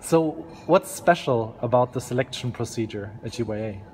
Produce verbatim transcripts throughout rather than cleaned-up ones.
So what's special about the selection procedure at G Y A?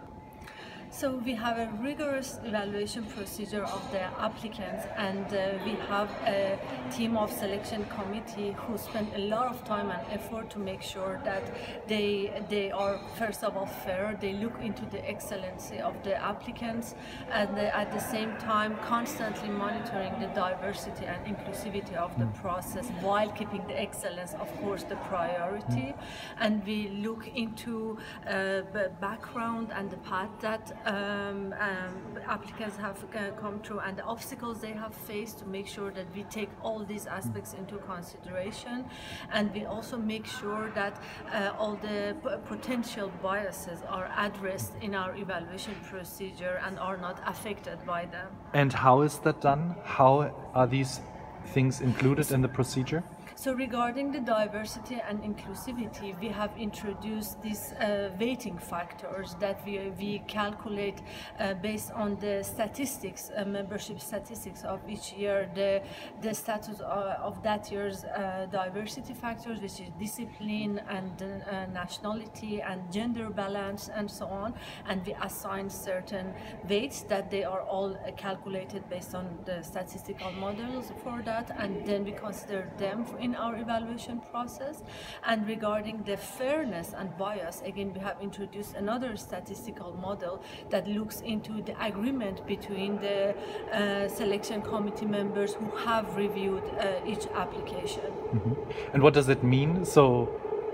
So we have a rigorous evaluation procedure of the applicants, and uh, we have a team of selection committee who spend a lot of time and effort to make sure that they they are first of all fair. They look into the excellency of the applicants, and they, at the same time constantly monitoring the diversity and inclusivity of the process while keeping the excellence, of course, the priority. And we look into uh, the background and the path that Um, um, applicants have uh, come through and the obstacles they have faced, to make sure that we take all these aspects into consideration, and we also make sure that uh, all the potential biases are addressed in our evaluation procedure and are not affected by them. And how is that done? How are these things included in the procedure? So regarding the diversity and inclusivity, we have introduced these uh, weighting factors that we, we calculate uh, based on the statistics, uh, membership statistics of each year, the, the status of, of that year's uh, diversity factors, which is discipline and uh, nationality and gender balance and so on. And we assign certain weights that they are all uh, calculated based on the statistical models for that, and then we consider them in our evaluation process. And regarding the fairness and bias, again, we have introduced another statistical model that looks into the agreement between the uh, selection committee members who have reviewed uh, each application. Mm-hmm. And what does it mean? So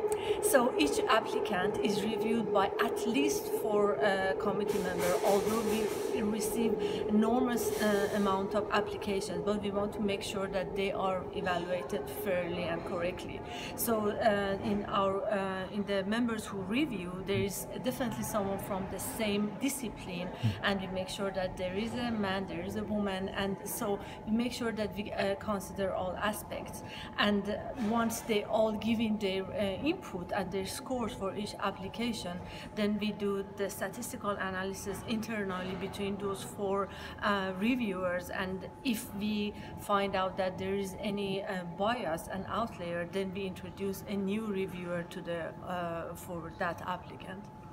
So each applicant is reviewed by at least four uh, committee members, although we receive enormous uh, amount of applications, but we want to make sure that they are evaluated fairly and correctly. So uh, in our uh, in the members who review, there is definitely someone from the same discipline, and we make sure that there is a man, there is a woman, and so we make sure that we uh, consider all aspects. And uh, once they all give in their uh, input and their scores for each application, then we do the statistical analysis internally between those four uh, reviewers, and if we find out that there is any uh, bias and outlier, then we introduce a new reviewer to the uh, for that applicant.